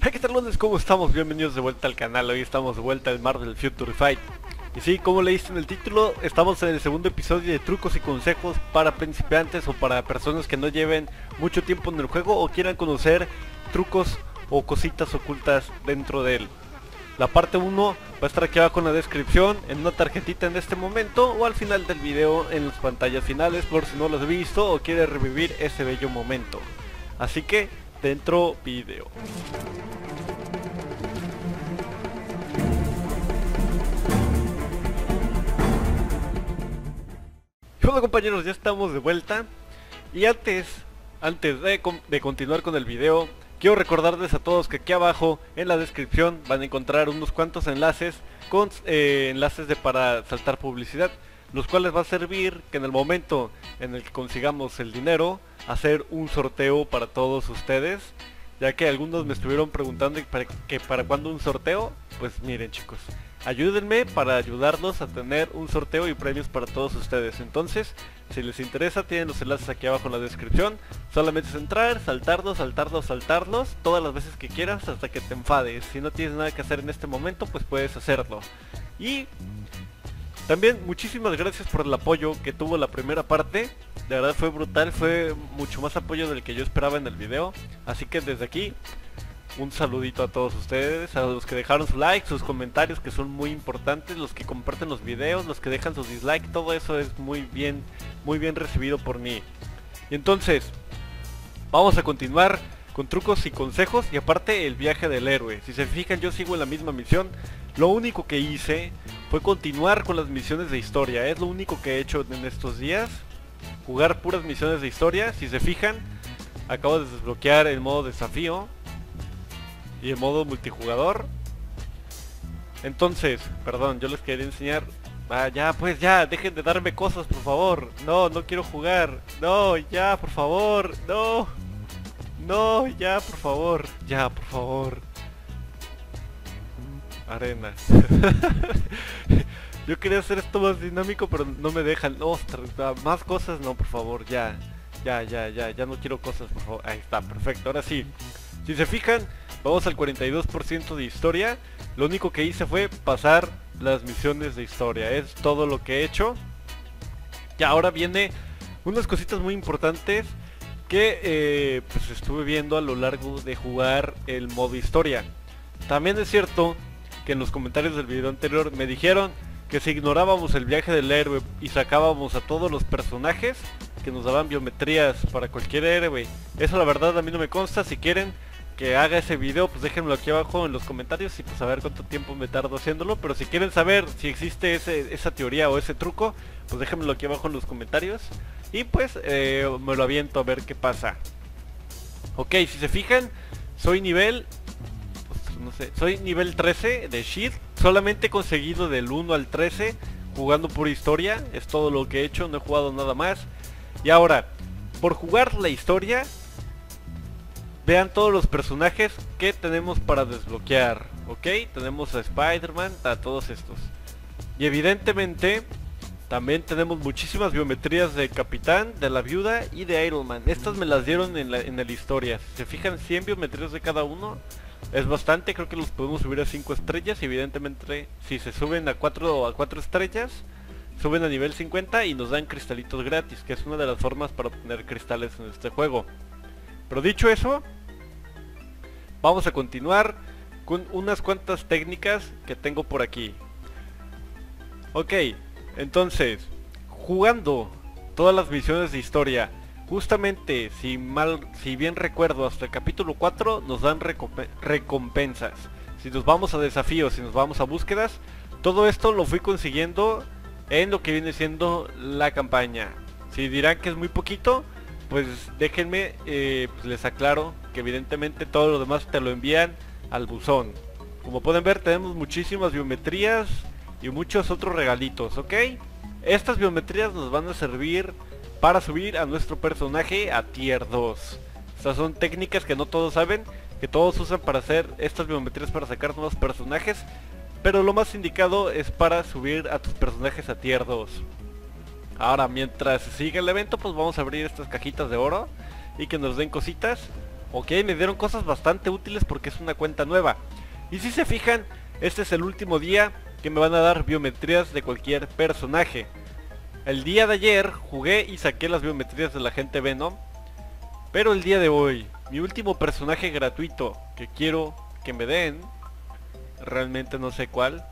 Hey, ¿qué tal, lunes? ¿Cómo estamos? Bienvenidos de vuelta al canal. Hoy estamos de vuelta al Marvel Future Fight. Y sí, como leíste en el título, estamos en el segundo episodio de trucos y consejos para principiantes o para personas que no lleven mucho tiempo en el juego o quieran conocer trucos o cositas ocultas dentro de él. La parte 1 va a estar aquí abajo en la descripción, en una tarjetita en este momento o al final del video en las pantallas finales por si no lo has visto o quieres revivir ese bello momento. Así que, dentro video. Hola compañeros, ya estamos de vuelta. Y antes de continuar con el video, quiero recordarles a todos que aquí abajo en la descripción van a encontrar unos cuantos enlaces con enlaces para saltar publicidad, los cuales va a servir que en el momento en el que consigamos el dinero, hacer un sorteo para todos ustedes, ya que algunos me estuvieron preguntando para cuándo un sorteo. Pues miren, chicos, ayúdenme para ayudarlos a tener un sorteo y premios para todos ustedes. Entonces, si les interesa, tienen los enlaces aquí abajo en la descripción. Solamente es entrar, saltarlos todas las veces que quieras hasta que te enfades. Si no tienes nada que hacer en este momento, pues puedes hacerlo. Y también muchísimas gracias por el apoyo que tuvo la primera parte. De verdad fue brutal, fue mucho más apoyo del que yo esperaba en el video. Así que desde aquí, un saludito a todos ustedes, a los que dejaron su like, sus comentarios que son muy importantes, los que comparten los videos, los que dejan su dislike, todo eso es muy bien recibido por mí. Y entonces, vamos a continuar con trucos y consejos y aparte el viaje del héroe. Si se fijan, yo sigo en la misma misión. Lo único que hice fue continuar con las misiones de historia, es lo único que he hecho en estos días. Jugar puras misiones de historia. Si se fijan, acabo de desbloquear el modo desafío y el modo multijugador. Entonces, perdón, yo les quería enseñar. Ya, pues ya, dejen de darme cosas, por favor. No, no quiero jugar. No, ya, por favor. No. No, ya, por favor. Ya, por favor. Arena. Yo quería hacer esto más dinámico, pero no me dejan. Ostras, más cosas, no, por favor, ya. Ya no quiero cosas, por favor. Ahí está, perfecto, ahora sí. Si se fijan, vamos al 42% de historia. Lo único que hice fue pasar las misiones de historia. Es todo lo que he hecho. Y ahora viene unas cositas muy importantes que pues estuve viendo a lo largo de jugar el modo historia. También es cierto que en los comentarios del video anterior me dijeron que si ignorábamos el viaje del héroe y sacábamos a todos los personajes, que nos daban biometrías para cualquier héroe. Eso la verdad a mí no me consta. Si quieren que haga ese video, pues déjenmelo aquí abajo en los comentarios y pues a ver cuánto tiempo me tardo haciéndolo. Pero si quieren saber si existe esa teoría o ese truco, pues déjenmelo aquí abajo en los comentarios. Y pues me lo aviento a ver qué pasa. Ok, si se fijan, soy nivel... no sé, soy nivel 13 de Shield. Solamente he conseguido del 1 al 13 jugando por historia. Es todo lo que he hecho, no he jugado nada más. Y ahora, por jugar la historia, vean todos los personajes que tenemos para desbloquear. Ok, tenemos a Spider-Man, a todos estos. Y evidentemente también tenemos muchísimas biometrías de Capitán, de la Viuda y de Iron Man. Estas me las dieron en la historia. Si se fijan, 100 biometrías de cada uno. Es bastante, creo que los podemos subir a 5 estrellas. Y evidentemente si se suben a 4 estrellas, suben a nivel 50 y nos dan cristalitos gratis, que es una de las formas para obtener cristales en este juego. Pero dicho eso, vamos a continuar con unas cuantas técnicas que tengo por aquí. Ok, entonces, jugando todas las misiones de historia, justamente, si bien recuerdo, hasta el capítulo 4 nos dan recompensas. Si nos vamos a desafíos, si nos vamos a búsquedas, todo esto lo fui consiguiendo en lo que viene siendo la campaña. Si dirán que es muy poquito, pues déjenme, pues les aclaro que evidentemente todo lo demás te lo envían al buzón. Como pueden ver, tenemos muchísimas biometrías y muchos otros regalitos, ¿ok? Estas biometrías nos van a servir para subir a nuestro personaje a tier 2. Estas son técnicas que no todos saben, que todos usan para hacer estas biometrías para sacar nuevos personajes, pero lo más indicado es para subir a tus personajes a tier 2. Ahora, mientras sigue el evento, pues vamos a abrir estas cajitas de oro y que nos den cositas. Ok, me dieron cosas bastante útiles porque es una cuenta nueva. Y si se fijan, este es el último día que me van a dar biometrías de cualquier personaje. El día de ayer jugué y saqué las biometrías de la agente Venom. Pero el día de hoy, mi último personaje gratuito que quiero que me den, realmente no sé cuál,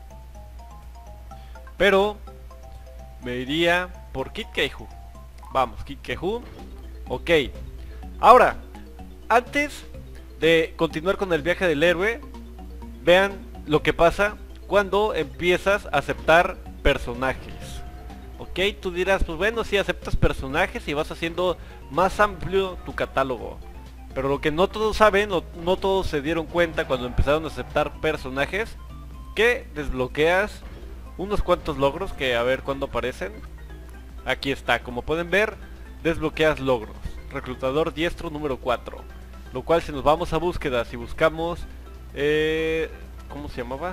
pero me iría por Kid Keiju. Vamos, Kid Keiju. Ok. Ahora, antes de continuar con el viaje del héroe, vean lo que pasa cuando empiezas a aceptar personajes. Ok, tú dirás, pues bueno, si aceptas personajes y vas haciendo más amplio tu catálogo. Pero lo que no todos saben, no todos se dieron cuenta cuando empezaron a aceptar personajes, que desbloqueas unos cuantos logros que a ver cuándo aparecen. Aquí está, como pueden ver, desbloqueas logros. Reclutador diestro número 4. Lo cual si nos vamos a búsquedas y buscamos... ¿cómo se llamaba?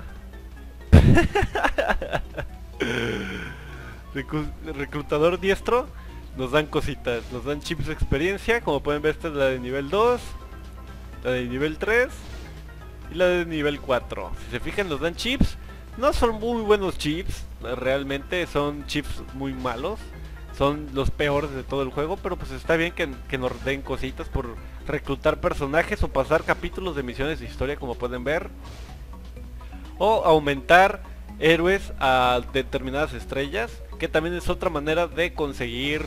Reclutador diestro. Nos dan cositas, nos dan chips de experiencia. Como pueden ver, esta es la de nivel 2, la de nivel 3 y la de nivel 4. Si se fijan, nos dan chips. No son muy buenos chips, realmente son chips muy malos. Son los peores de todo el juego, pero pues está bien que nos den cositas por reclutar personajes o pasar capítulos de misiones de historia, como pueden ver. O aumentar héroes a determinadas estrellas, que también es otra manera de conseguir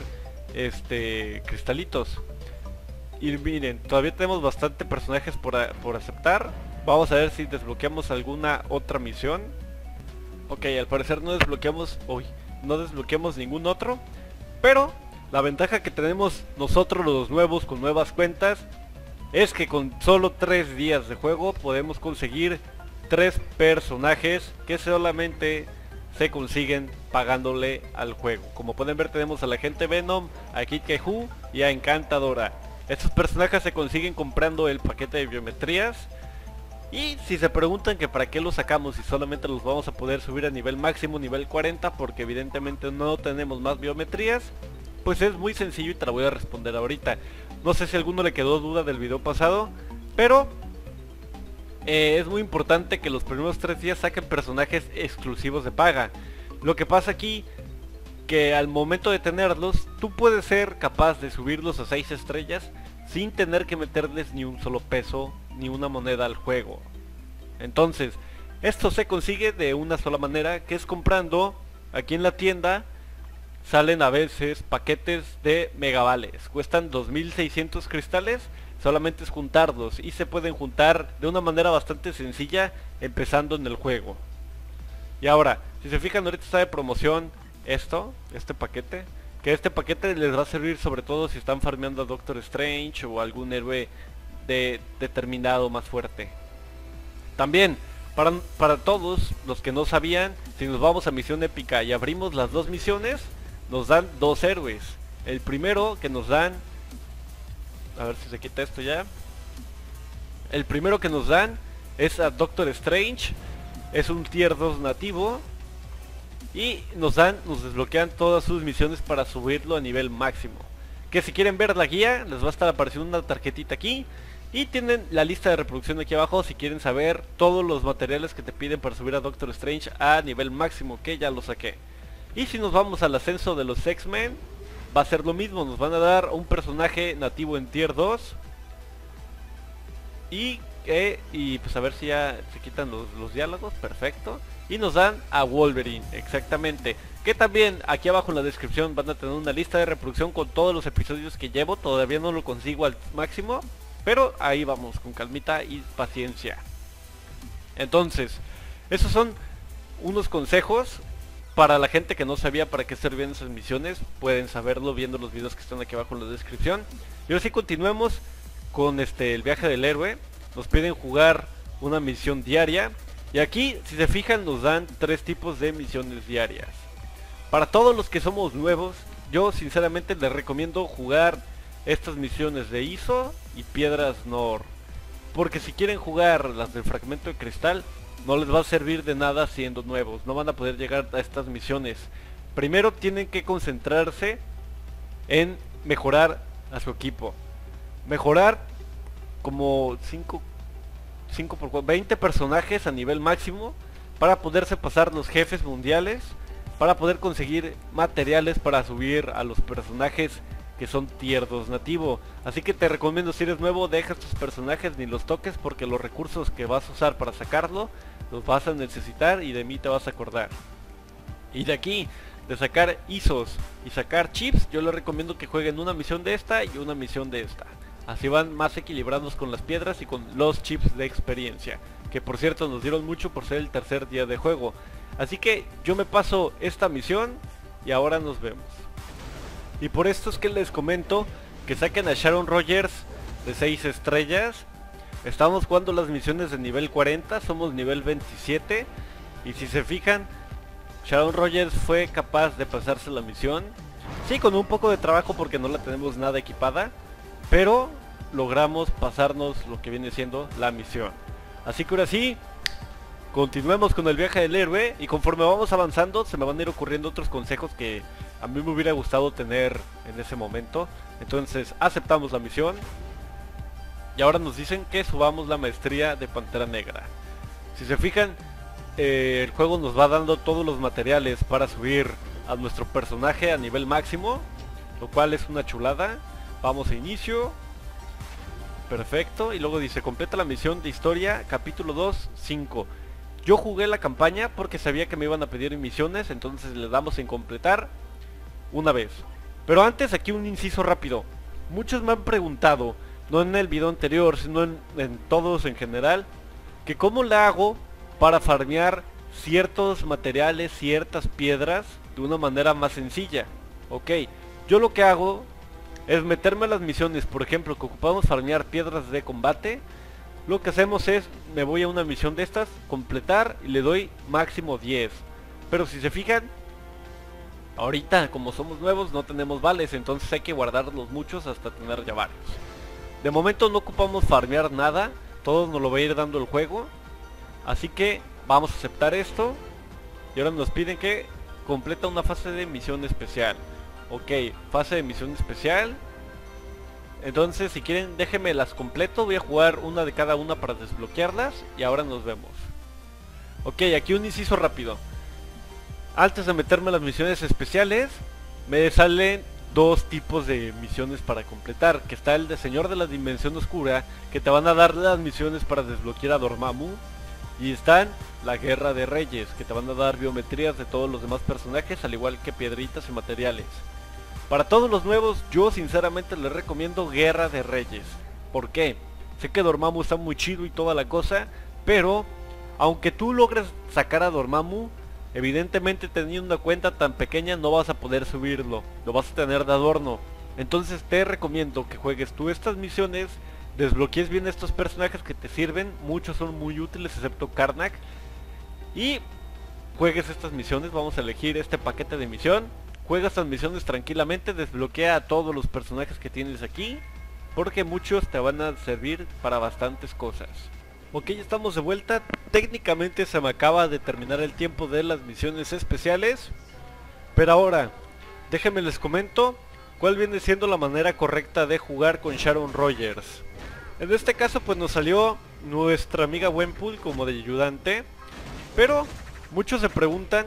cristalitos. Y miren, todavía tenemos bastante personajes por aceptar. Vamos a ver si desbloqueamos alguna otra misión. Ok, al parecer no desbloqueamos ningún otro. Pero la ventaja que tenemos nosotros los nuevos con nuevas cuentas es que con solo 3 días de juego podemos conseguir 3 personajes que solamente se consiguen pagándole al juego. Como pueden ver, tenemos a la agente Venom, a Kid Keiju y a Encantadora. Estos personajes se consiguen comprando el paquete de biometrías. Y si se preguntan que para qué los sacamos y solamente los vamos a poder subir a nivel máximo, nivel 40, porque evidentemente no tenemos más biometrías, pues es muy sencillo y te la voy a responder ahorita. No sé si a alguno le quedó duda del video pasado, pero es muy importante que los primeros 3 días saquen personajes exclusivos de paga. Lo que pasa aquí, que al momento de tenerlos, tú puedes ser capaz de subirlos a 6 estrellas sin tener que meterles ni un solo peso ni una moneda al juego. Entonces, esto se consigue de una sola manera, que es comprando aquí en la tienda. Salen a veces paquetes de megavales, cuestan 2600 cristales. Solamente es juntarlos y se pueden juntar de una manera bastante sencilla empezando en el juego. Y ahora, si se fijan, ahorita está de promoción este paquete, que este paquete les va a servir sobre todo si están farmeando a Doctor Strange o algún héroe determinado más fuerte. También, para todos los que no sabían, si nos vamos a misión épica y abrimos las 2 misiones, nos dan 2 héroes. El primero que nos dan, a ver si se quita esto ya. El primero que nos dan es a Doctor Strange. Es un tier 2 nativo. Y nos desbloquean todas sus misiones para subirlo a nivel máximo. Que si quieren ver la guía, les va a estar apareciendo una tarjetita aquí. Y tienen la lista de reproducción aquí abajo si quieren saber todos los materiales que te piden para subir a Doctor Strange a nivel máximo, que ya lo saqué. Y si nos vamos al ascenso de los X-Men, va a ser lo mismo, nos van a dar un personaje nativo en tier 2. Y pues a ver si ya se quitan los diálogos, perfecto. Y nos dan a Wolverine, exactamente. Que también aquí abajo en la descripción van a tener una lista de reproducción con todos los episodios que llevo. Todavía no lo consigo al máximo, pero ahí vamos, con calmita y paciencia. Entonces, esos son unos consejos para la gente que no sabía para qué servían esas misiones. Pueden saberlo viendo los videos que están aquí abajo en la descripción. Y ahora sí continuemos con el viaje del héroe. Nos piden jugar una misión diaria. Y aquí, si se fijan, nos dan 3 tipos de misiones diarias. Para todos los que somos nuevos, yo sinceramente les recomiendo jugar estas misiones de ISO y Piedras Nor. Porque si quieren jugar las del fragmento de cristal, no les va a servir de nada siendo nuevos. No van a poder llegar a estas misiones. Primero tienen que concentrarse en mejorar a su equipo. Mejorar como 20 personajes a nivel máximo para poderse pasar los jefes mundiales, para poder conseguir materiales para subir a los personajes que son tier 2 nativo. Así que te recomiendo, si eres nuevo, deja estos personajes, ni los toques, porque los recursos que vas a usar para sacarlo los vas a necesitar y de mí te vas a acordar. Y de aquí, de sacar ISOs y sacar chips, yo les recomiendo que jueguen una misión de esta y una misión de esta. Así van más equilibrados con las piedras y con los chips de experiencia, que por cierto nos dieron mucho por ser el tercer día de juego. Así que yo me paso esta misión y ahora nos vemos. Y por esto es que les comento que saquen a Sharon Rogers de 6 estrellas. Estamos jugando las misiones de nivel 40, somos nivel 27. Y si se fijan, Sharon Rogers fue capaz de pasarse la misión. Sí, con un poco de trabajo porque no la tenemos nada equipada, pero logramos pasarnos lo que viene siendo la misión. Así que ahora sí, continuemos con el viaje del héroe. Y conforme vamos avanzando se me van a ir ocurriendo otros consejos que a mí me hubiera gustado tener en ese momento. Entonces aceptamos la misión. Y ahora nos dicen que subamos la maestría de Pantera Negra. Si se fijan, el juego nos va dando todos los materiales para subir a nuestro personaje a nivel máximo, lo cual es una chulada. Vamos a inicio. Perfecto. Y luego dice, completa la misión de historia, capítulo 2, 5. Yo jugué la campaña porque sabía que me iban a pedir misiones, entonces le damos en completar una vez. Pero antes, aquí un inciso rápido. Muchos me han preguntado, no en el video anterior, sino en todos en general, que cómo le hago para farmear ciertos materiales, ciertas piedras de una manera más sencilla. Ok, yo lo que hago es meterme a las misiones, por ejemplo, que ocupamos farmear piedras de combate. Lo que hacemos es, me voy a una misión de estas, completar y le doy máximo 10. Pero si se fijan, ahorita como somos nuevos no tenemos vales, entonces hay que guardarlos muchos hasta tener ya varios. De momento no ocupamos farmear nada, todo nos lo va a ir dando el juego. Así que vamos a aceptar esto. Y ahora nos piden que completa una fase de misión especial. Ok, fase de misión especial. Entonces si quieren déjenme las completo. Voy a jugar una de cada una para desbloquearlas. Y ahora nos vemos. Ok, aquí un inciso rápido. Antes de meterme a las misiones especiales, me salen dos tipos de misiones para completar. Que está el de Señor de la Dimensión Oscura, que te van a dar las misiones para desbloquear a Dormammu. Y están la Guerra de Reyes, que te van a dar biometrías de todos los demás personajes, al igual que piedritas y materiales. Para todos los nuevos, yo sinceramente les recomiendo Guerra de Reyes. ¿Por qué? Sé que Dormammu está muy chido y toda la cosa, pero aunque tú logres sacar a Dormammu, evidentemente teniendo una cuenta tan pequeña no vas a poder subirlo, lo vas a tener de adorno. Entonces te recomiendo que juegues tú estas misiones, desbloquees bien estos personajes que te sirven, muchos son muy útiles excepto Karnak, y juegues estas misiones. Vamos a elegir este paquete de misión, juega estas misiones tranquilamente, desbloquea a todos los personajes que tienes aquí, porque muchos te van a servir para bastantes cosas. Ok, ya estamos de vuelta. Técnicamente se me acaba de terminar el tiempo de las misiones especiales, pero ahora déjenme les comento cuál viene siendo la manera correcta de jugar con Sharon Rogers. En este caso pues nos salió nuestra amiga Gwenpool como de ayudante, pero muchos se preguntan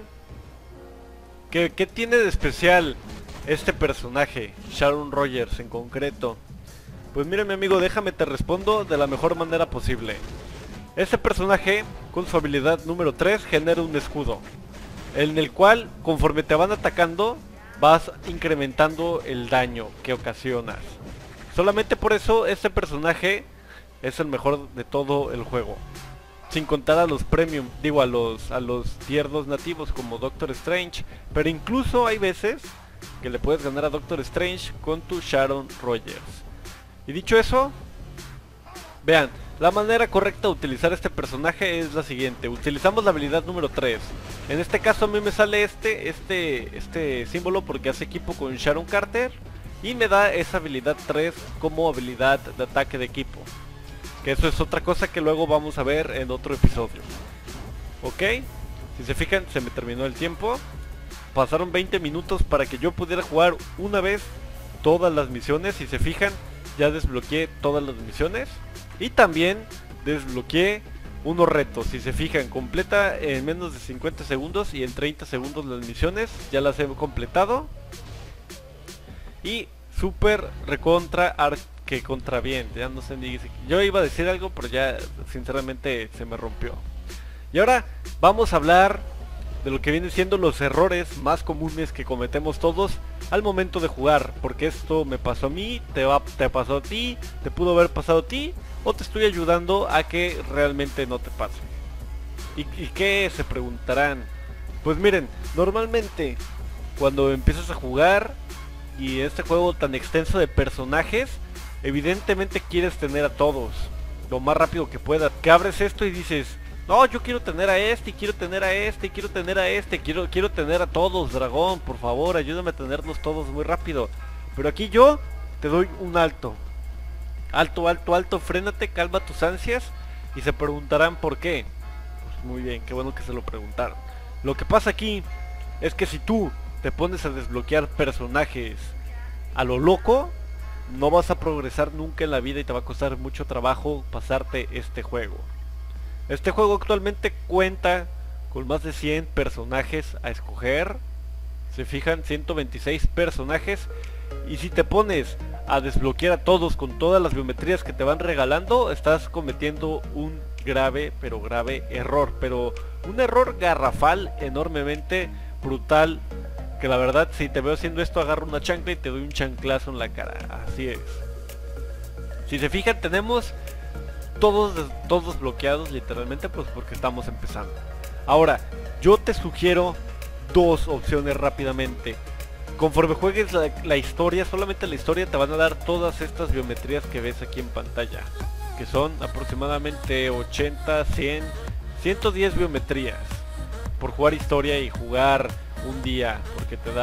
¿qué tiene de especial este personaje, Sharon Rogers en concreto? Pues mira mi amigo, déjame te respondo de la mejor manera posible. Este personaje con su habilidad número 3 genera un escudo, en el cual conforme te van atacando vas incrementando el daño que ocasionas. Solamente por eso este personaje es el mejor de todo el juego. Sin contar a los premium, digo a los tier 2 nativos como Doctor Strange. Pero incluso hay veces que le puedes ganar a Doctor Strange con tu Sharon Rogers. Y dicho eso, vean, la manera correcta de utilizar este personaje es la siguiente. Utilizamos la habilidad número 3. En este caso a mí me sale este símbolo porque hace equipo con Sharon Carter. Y me da esa habilidad 3 como habilidad de ataque de equipo. Que eso es otra cosa que luego vamos a ver en otro episodio. Ok, si se fijan se me terminó el tiempo. Pasaron 20 minutos para que yo pudiera jugar una vez todas las misiones. Si se fijan ya desbloqueé todas las misiones. Y también desbloqueé unos retos. Si se fijan, completa en menos de 50 segundos y en 30 segundos las misiones. Ya las he completado. Y super recontra que contra bien. Ya no sé ni... Yo iba a decir algo, pero ya sinceramente se me rompió. Y ahora vamos a hablar de lo que vienen siendo los errores más comunes que cometemos todos al momento de jugar. Porque esto me pasó a mí, te pasó a ti, te pudo haber pasado a ti, o te estoy ayudando a que realmente no te pase. ¿Y qué se preguntarán? Pues miren, normalmente cuando empiezas a jugar y este juego tan extenso de personajes, evidentemente quieres tener a todos lo más rápido que puedas. Que abres esto y dices, no, yo quiero tener a este, y quiero tener a este, y quiero tener a este, quiero tener a todos, dragón, por favor, ayúdame a tenerlos todos muy rápido. Pero aquí yo te doy un alto. Alto, alto, alto, frénate, calma tus ansias. Y se preguntarán por qué. Pues muy bien, qué bueno que se lo preguntaron. Lo que pasa aquí es que si tú te pones a desbloquear personajes a lo loco, no vas a progresar nunca en la vida y te va a costar mucho trabajo pasarte este juego. Este juego actualmente cuenta con más de 100 personajes a escoger. Se fijan, 126 personajes. Y si te pones a desbloquear a todos con todas las biometrías que te van regalando, estás cometiendo un grave, pero grave error. Pero un error garrafal, enormemente brutal. Que la verdad, si te veo haciendo esto, agarro una chancla y te doy un chanclazo en la cara. Así es. Si se fijan, tenemos todos bloqueados literalmente, pues porque estamos empezando. Ahora, yo te sugiero dos opciones rápidamente. Conforme juegues la historia, solamente la historia te van a dar todas estas biometrías que ves aquí en pantalla, que son aproximadamente 80, 100, 110 biometrías por jugar historia y jugar un día, porque te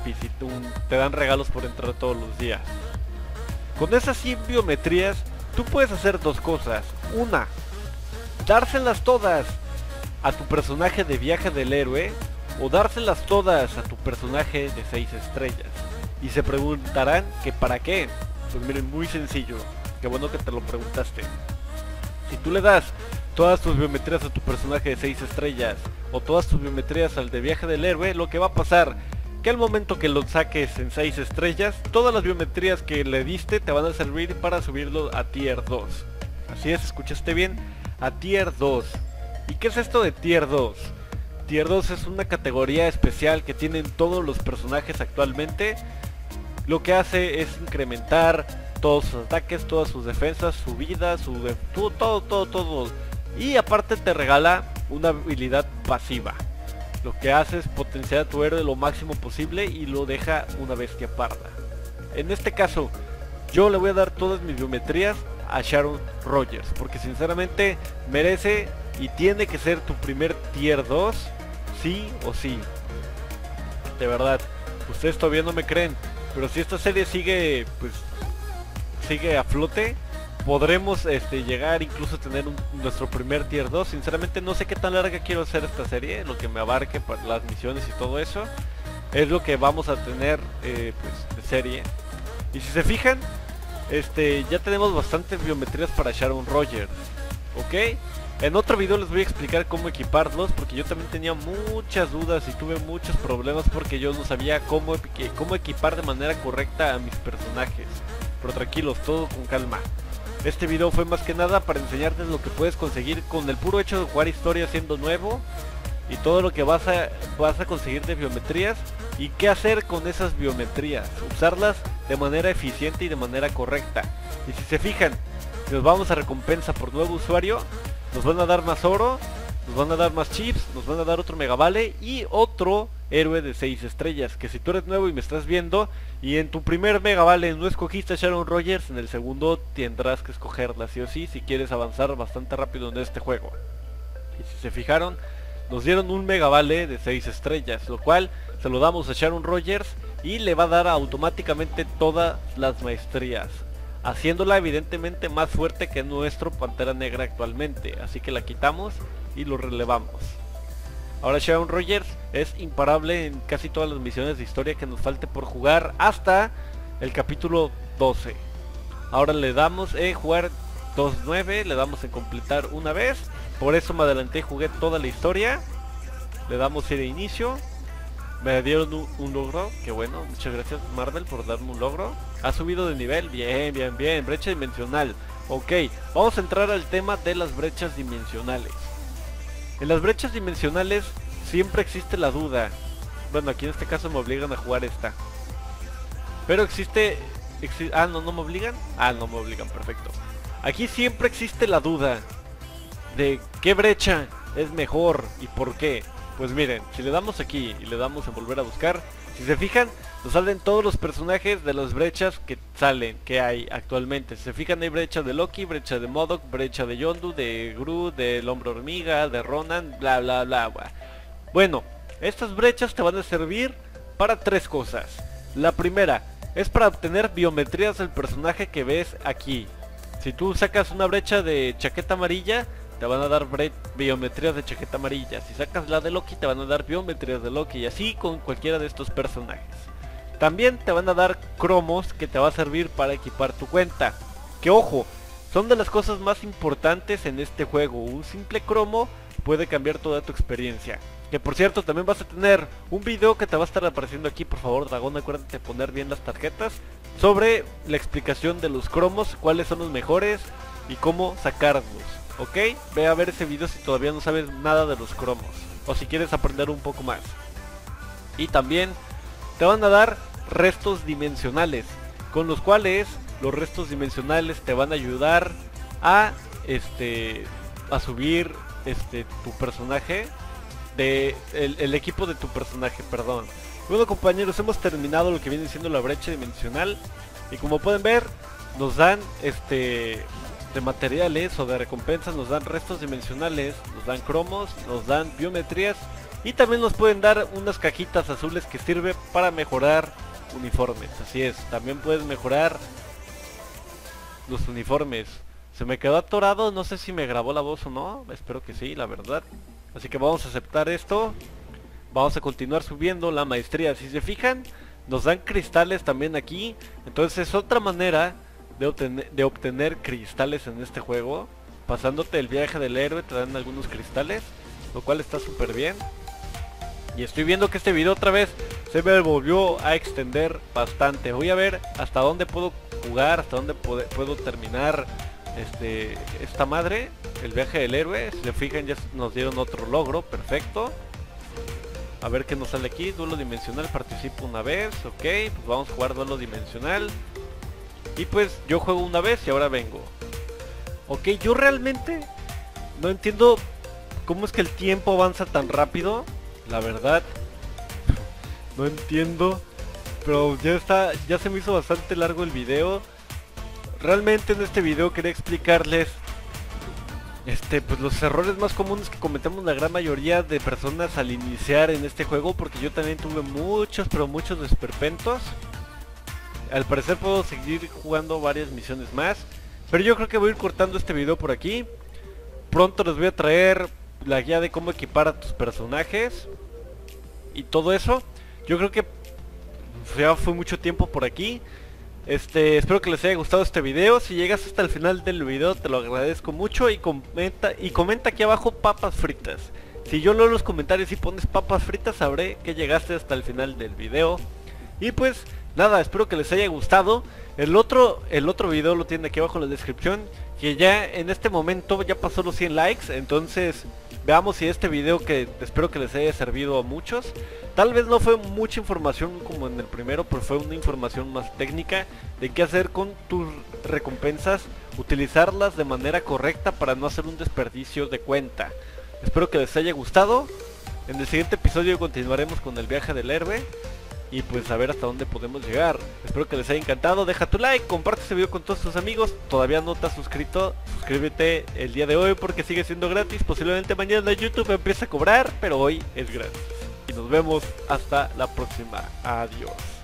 dan regalos por entrar todos los días. Con esas 100 biometrías tú puedes hacer dos cosas. Una, dárselas todas a tu personaje de viaje del héroe, o dárselas todas a tu personaje de 6 estrellas. Y se preguntarán que para qué. Pues miren, muy sencillo. Qué bueno que te lo preguntaste. Si tú le das todas tus biometrías a tu personaje de 6 estrellas, o todas tus biometrías al de viaje del héroe, lo que va a pasar que al momento que lo saques en 6 estrellas, todas las biometrías que le diste te van a servir para subirlo a tier 2. Así es, escuchaste bien, a tier 2. ¿Y qué es esto de tier 2? Tier 2 es una categoría especial que tienen todos los personajes actualmente. Lo que hace es incrementar todos sus ataques, todas sus defensas, su vida, todo. Y aparte te regala una habilidad pasiva. Lo que hace es potenciar a tu héroe lo máximo posible y lo deja una bestia parda. En este caso, yo le voy a dar todas mis biometrías a Sharon Rogers, porque sinceramente merece y tiene que ser tu primer tier 2, sí o sí. De verdad, ustedes todavía no me creen, pero si esta serie sigue a flote, podremos llegar incluso a tener nuestro primer tier 2. Sinceramente no sé qué tan larga quiero hacer esta serie, lo que me abarque para las misiones y todo eso. Es lo que vamos a tener de serie. Y si se fijan, ya tenemos bastantes biometrías para Sharon Rogers, ¿ok? En otro video les voy a explicar cómo equiparlos, porque yo también tenía muchas dudas y tuve muchos problemas porque yo no sabía cómo equipar de manera correcta a mis personajes. Pero tranquilos, todo con calma. Este video fue más que nada para enseñarles lo que puedes conseguir con el puro hecho de jugar historia siendo nuevo, y todo lo que vas a conseguir de biometrías y qué hacer con esas biometrías, usarlas de manera eficiente y de manera correcta. Y si se fijan, si nos vamos a recompensa por nuevo usuario, nos van a dar más oro, nos van a dar más chips, nos van a dar otro megavale y otro héroe de 6 estrellas, que si tú eres nuevo y me estás viendo y en tu primer megavale no escogiste a Sharon Rogers, en el segundo tendrás que escogerla sí o sí si quieres avanzar bastante rápido en este juego. Y si se fijaron, nos dieron un megavale de 6 estrellas, lo cual se lo damos a Sharon Rogers y le va a dar automáticamente todas las maestrías, haciéndola evidentemente más fuerte que nuestro Pantera Negra actualmente, así que la quitamos y lo relevamos. Ahora Sharon Rogers es imparable en casi todas las misiones de historia que nos falte por jugar hasta el capítulo 12. Ahora le damos jugar 2-9, le damos en completar una vez. Por eso me adelanté y jugué toda la historia. Le damos ir a inicio. Me dieron un logro, que bueno, muchas gracias Marvel por darme un logro. Ha subido de nivel, bien, bien, bien. Brecha dimensional. Ok, vamos a entrar al tema de las brechas dimensionales. En las brechas dimensionales siempre existe la duda. Bueno, aquí en este caso me obligan a jugar esta. Pero existe... no me obligan. No me obligan, perfecto. Aquí siempre existe la duda de qué brecha es mejor y por qué. Pues miren, si le damos aquí y le damos en volver a buscar, si se fijan, nos salen todos los personajes de las brechas que salen, que hay actualmente. Si se fijan, hay brecha de Loki, brecha de MODOK, brecha de Yondu, de Groot, del Hombre Hormiga, de Ronan, bla bla bla bla. Bueno, estas brechas te van a servir para tres cosas. La primera es para obtener biometrías del personaje que ves aquí. Si tú sacas una brecha de chaqueta amarilla, te van a dar biometrías de chaqueta amarilla. Si sacas la de Loki, te van a dar biometrías de Loki. Y así con cualquiera de estos personajes. También te van a dar cromos que te va a servir para equipar tu cuenta. Que ojo, son de las cosas más importantes en este juego. Un simple cromo puede cambiar toda tu experiencia. Que por cierto, también vas a tener un video que te va a estar apareciendo aquí. Por favor, Dragón, acuérdate de poner bien las tarjetas. Sobre la explicación de los cromos, cuáles son los mejores y cómo sacarlos. Ok, ve a ver ese video si todavía no sabes nada de los cromos, o si quieres aprender un poco más. Y también te van a dar restos dimensionales, con los cuales los restos dimensionales te van a ayudar a subir tu personaje, el equipo de tu personaje, perdón. Bueno compañeros, hemos terminado lo que viene siendo la brecha dimensional. Y como pueden ver, nos dan de materiales o de recompensas, nos dan restos dimensionales, nos dan cromos, nos dan biometrías y también nos pueden dar unas cajitas azules que sirve para mejorar uniformes. Así es, también puedes mejorar los uniformes. Se me quedó atorado, no sé si me grabó la voz o no, espero que sí, la verdad. Así que vamos a aceptar esto. Vamos a continuar subiendo la maestría. Si se fijan, nos dan cristales también aquí. Entonces es otra manera de obtener cristales en este juego. Pasándote el viaje del héroe te dan algunos cristales, lo cual está súper bien. Y estoy viendo que este video otra vez se me volvió a extender bastante. Voy a ver hasta dónde puedo jugar, hasta dónde puedo terminar esta madre, el viaje del héroe. Si se fijan, ya nos dieron otro logro, perfecto. A ver qué nos sale aquí. Duelo dimensional, participo una vez. Ok, pues vamos a jugar duelo dimensional. Y pues yo juego una vez y ahora vengo. Ok, yo realmente no entiendo cómo es que el tiempo avanza tan rápido. La verdad, no entiendo. Pero ya se me hizo bastante largo el video. Realmente en este video quería explicarles pues los errores más comunes que cometemos la gran mayoría de personas al iniciar en este juego, porque yo también tuve muchos, pero muchos desperfectos. Al parecer puedo seguir jugando varias misiones más, pero yo creo que voy a ir cortando este video por aquí. Pronto les voy a traer la guía de cómo equipar a tus personajes y todo eso. Yo creo que ya fue mucho tiempo por aquí. Espero que les haya gustado este video. Si llegas hasta el final del video te lo agradezco mucho. Y comenta aquí abajo papas fritas. Si yo leo los comentarios y pones papas fritas, sabré que llegaste hasta el final del video. Y pues nada, espero que les haya gustado. El otro video lo tienen aquí abajo en la descripción, que ya en este momento ya pasó los 100 likes. Entonces veamos si este video, que espero que les haya servido a muchos. Tal vez no fue mucha información como en el primero, pero fue una información más técnica de qué hacer con tus recompensas, utilizarlas de manera correcta para no hacer un desperdicio de cuenta. Espero que les haya gustado. En el siguiente episodio continuaremos con el viaje del héroe y pues a ver hasta dónde podemos llegar. Espero que les haya encantado. Deja tu like, comparte este video con todos tus amigos. Todavía no te has suscrito, suscríbete el día de hoy porque sigue siendo gratis. Posiblemente mañana YouTube empiece a cobrar, pero hoy es gratis. Y nos vemos hasta la próxima. Adiós.